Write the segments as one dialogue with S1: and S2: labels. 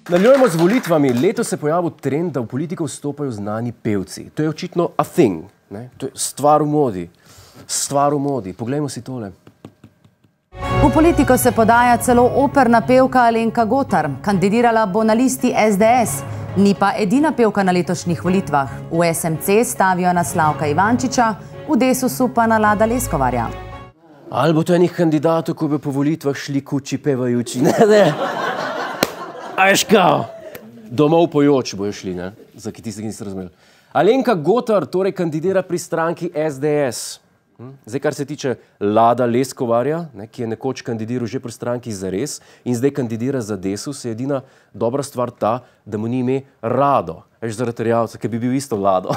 S1: Nadaljujemo z volitvami. Letos se je pojavil trend, da v politiko vstopajo znani pevci. To je očitno a thing. Ne? To je stvar v modi. Stvar v modi. Poglejmo si tole.
S2: V politiko se podaja celo operna pevka Alenka Gotar. Kandidirala bo na listi SDS. Ni pa edina pevka na letošnjih volitvah. V SMC stavijo na Slavka Ivančiča, v Desusu pa na Lada Leskovarja.
S1: Ali bo to enih kandidatov, ko bi po volitvah šli kuči pevajoči? Ne. A veš kao? Domov pojoč bojo šli, ne? Za tiste, ki niste razumeli. Alenka Gotar torej kandidira pri stranki SDS. Zdaj, kar se tiče Lada Leskovarja, ki je nekoč kandidiral že pri stranki Zares in zdaj kandidira za Desus, je edina dobra stvar ta, da mu ni ime Rado. Veš, zaradi Erjavca, ki bi bil isto Lado.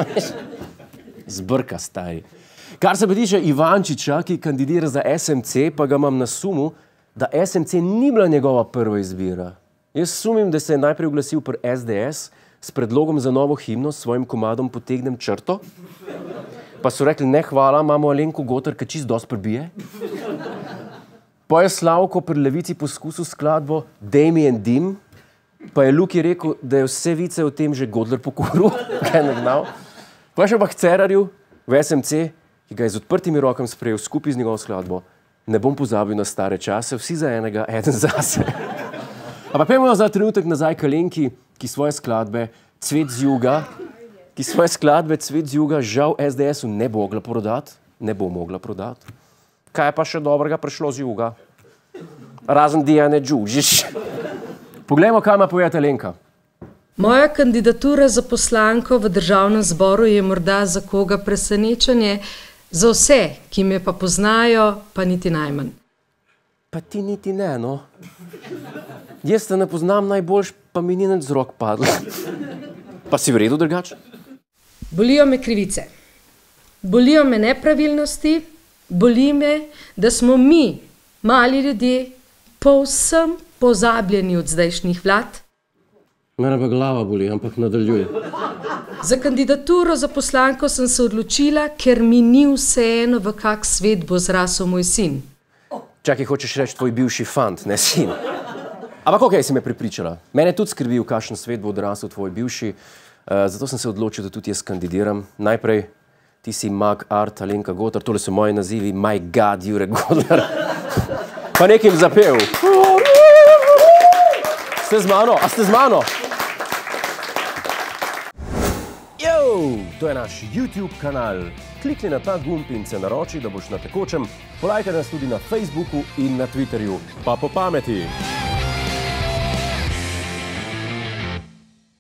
S1: Zbrka, stari. Kar se pa tiče Ivančiča, ki kandidira za SMC, pa ga imam na sumu, da SMC ni bila njegova prva izbira. Jaz sumim, da se je najprej oglasil pri SDS s predlogom za novo himno s svojim komadom Potegnem črto. Pa so rekli, ne hvala, imamo Alenko Gotar, ki čist dosti prebije. Pa je Slavko pri Levici poskusil skladbo Damien Dim, pa je Luki rekel, da je vse vice o tem že Godler pokuril, kaj je nagnal. Pa še pa k Cerarju v SMC, ki ga je z odprtimi rokami sprejel skupaj z njegovo skladbo. Ne bom pozabil na stare čase, vsi za enega, eden zase. Ampak pojmo za trenutek nazaj k Alenki, ki svoje skladbe Cvet z juga, žal SDS-u ne bo mogla prodati. Kaj je pa še dobrega prišlo z juga? Razen Dijane Đuđić. Poglejmo, kaj ima povedati Alenka.
S3: Moja kandidatura za poslanko v Državnem zboru je morda za koga presenečenje, za vse, ki me pa poznajo, pa niti najmanj.
S1: Pa ti niti ne, no. Jaz te ne poznam najboljš, pa mi ni nič z rok padlo. Pa si v redu drugače?
S3: Bolijo me krivice, bolijo me nepravilnosti, boli me, da smo mi, mali ljudje, povsem pozabljeni od zdajšnjih vlad.
S1: Mene pa glava boli, ampak nadaljuje.
S3: Za kandidaturo za poslanko sem se odločila, ker mi ni vseeno, v kak svet bo zrasel moj sin.
S1: Čakaj, hočeš reči tvoj bivši fant, ne sin. Ampak okej, si me prepričala. Mene tudi skrbi, v kakšen svet bo odrasel tvoj bivši. Zato sem se odločil, da tudi jaz kandidiram. Najprej, ti si Mag Art, Alenka Gotar, tole so moji nazivi, My God, Jure Godler. Pa nekim zapel. Ste z mano? A ste z mano? To je naš YouTube kanal. Klikni na ta gumb in se naroči, da boš na tekočem. Polajkaj nas tudi na Facebooku in na Twitterju. Pa po pameti!